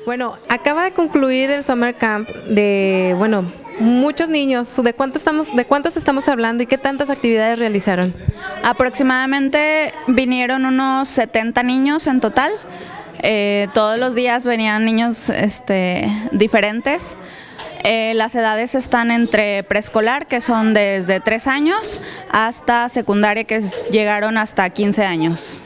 Bueno, acaba de concluir el Summer Camp de, bueno, muchos niños. ¿De cuántos estamos hablando y qué tantas actividades realizaron? Aproximadamente vinieron unos 70 niños en total. Todos los días venían niños diferentes. Las edades están entre preescolar, que son desde 3 años, hasta secundaria, que llegaron hasta 15 años.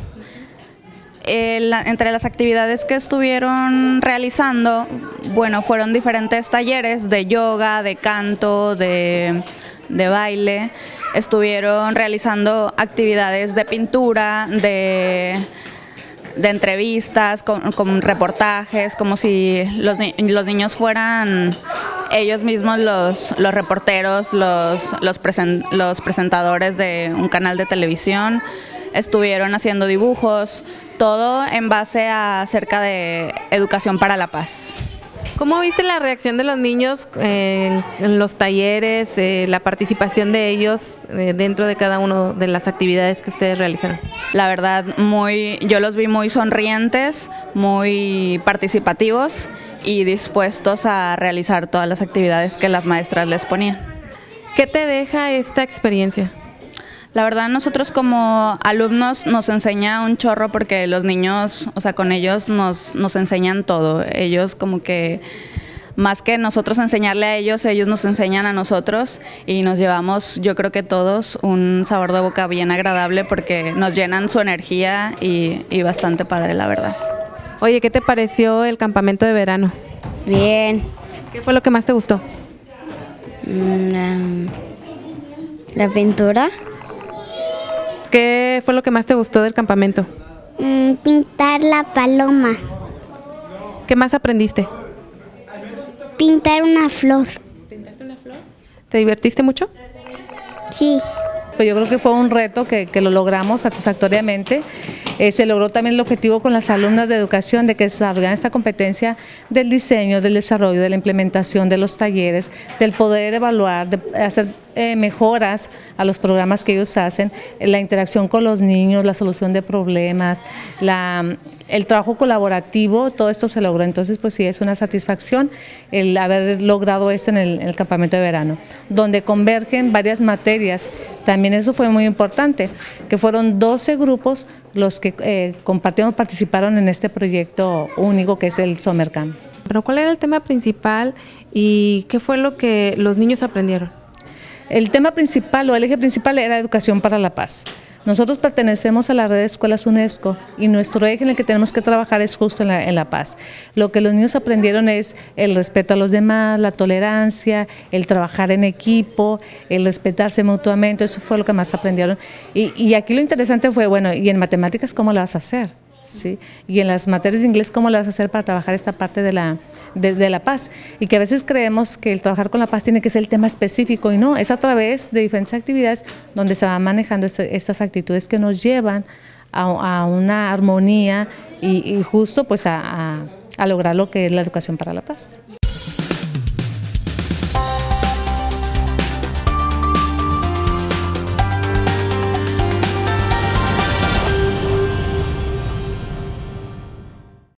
Entre las actividades que estuvieron realizando, bueno, fueron diferentes talleres de yoga, de canto, de baile. Estuvieron realizando actividades de pintura, de entrevistas, con reportajes, como si los niños fueran ellos mismos los reporteros, los presentadores de un canal de televisión. Estuvieron haciendo dibujos, todo en base acerca de educación para la paz. ¿Cómo viste la reacción de los niños en los talleres, la participación de ellos dentro de cada una de las actividades que ustedes realizaron? La verdad, yo los vi muy sonrientes, muy participativos y dispuestos a realizar todas las actividades que las maestras les ponían. ¿Qué te deja esta experiencia? La verdad, nosotros como alumnos nos enseña un chorro, porque los niños, o sea, con ellos nos enseñan todo. Ellos como que, más que nosotros enseñarle a ellos nos enseñan a nosotros, y nos llevamos, yo creo que todos, un sabor de boca bien agradable, porque nos llenan su energía y bastante padre, la verdad. Oye, ¿qué te pareció el campamento de verano? Bien. ¿Qué fue lo que más te gustó? La pintura. ¿Qué fue lo que más te gustó del campamento? Pintar la paloma. ¿Qué más aprendiste? Pintar una flor. ¿Pintaste una flor? ¿Te divertiste mucho? Sí. Pues yo creo que fue un reto que lo logramos satisfactoriamente. Se logró también el objetivo con las alumnas de educación de que desarrollaran esta competencia del diseño, del desarrollo, de la implementación de los talleres, del poder evaluar, de hacer mejoras a los programas que ellos hacen, la interacción con los niños, la solución de problemas, el trabajo colaborativo. Todo esto se logró. Entonces, pues sí, es una satisfacción el haber logrado esto en el campamento de verano, donde convergen varias materias. También eso fue muy importante, que fueron 12 grupos los que participaron en este proyecto único que es el Summer Camp. Pero ¿cuál era el tema principal y qué fue lo que los niños aprendieron? El tema principal o el eje principal era educación para la paz. Nosotros pertenecemos a la red de escuelas UNESCO y nuestro eje en el que tenemos que trabajar es justo en la paz. Lo que los niños aprendieron es el respeto a los demás, la tolerancia, el trabajar en equipo, el respetarse mutuamente. Eso fue lo que más aprendieron. Y aquí lo interesante fue, bueno, ¿y en matemáticas cómo lo vas a hacer? ¿Sí? Y en las materias de inglés, ¿cómo lo vas a hacer para trabajar esta parte de la paz? Y que a veces creemos que el trabajar con la paz tiene que ser el tema específico, y no, es a través de diferentes actividades donde se van manejando estas actitudes que nos llevan a una armonía y justo pues a lograr lo que es la educación para la paz.